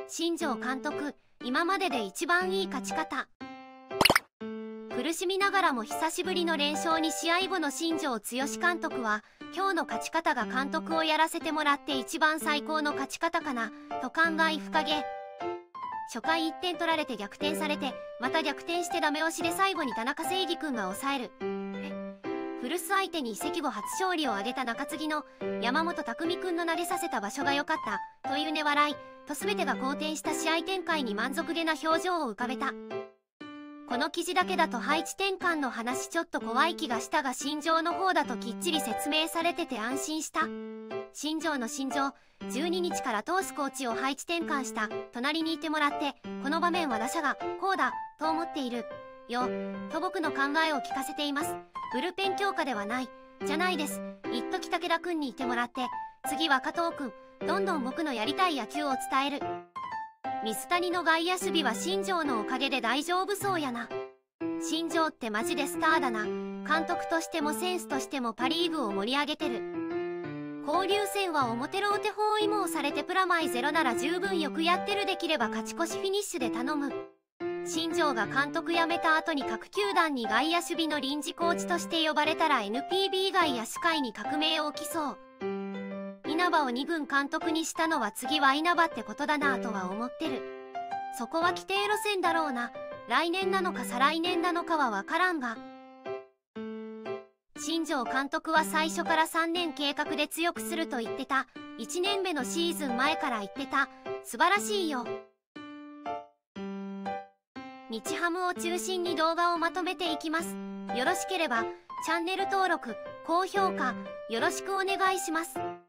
新庄監督、今までで一番いい勝ち方。苦しみながらも久しぶりの連勝に試合後の新庄剛志監督は、今日の勝ち方が監督をやらせてもらって一番最高の勝ち方かなと感慨深げ。初回1点取られて逆転されて、また逆転してダメ押しで最後に田中正義君が抑える。古巣相手に移籍後初勝利を挙げた中継ぎの山本匠君の投げさせた場所が良かったというね笑いと全てが好転した試合展開に満足げな表情を浮かべた。この記事だけだと配置転換の話ちょっと怖い気がしたが、新庄の方だときっちり説明されてて安心した。新庄の新庄、12日からトースコーチを配置転換した。隣にいてもらって、この場面は打者がこうだと思っているよと僕の考えを聞かせています。ブルペン強化ではないじゃないです。一時武田君にいてもらって、次は加藤君、どんどん僕のやりたい野球を伝える。水谷の外野守備は新庄のおかげで大丈夫そうやな。新庄ってマジでスターだな。監督としてもセンスとしてもパリーグを盛り上げてる。交流戦は表ローテ包囲網されてプラマイゼロなら十分よくやってる。できれば勝ち越しフィニッシュで頼む。新庄が監督辞めた後に各球団に外野守備の臨時コーチとして呼ばれたら NPB 外野手界に革命起きそう。稲葉を2軍監督にしたのは次は稲葉ってことだなぁとは思ってる。そこは規定路線だろうな。来年なのか再来年なのかは分からんが。新庄監督は最初から3年計画で強くすると言ってた。1年目のシーズン前から言ってた。素晴らしいよ。日ハムを中心に動画をまとめていきます。よろしければチャンネル登録、高評価よろしくお願いします。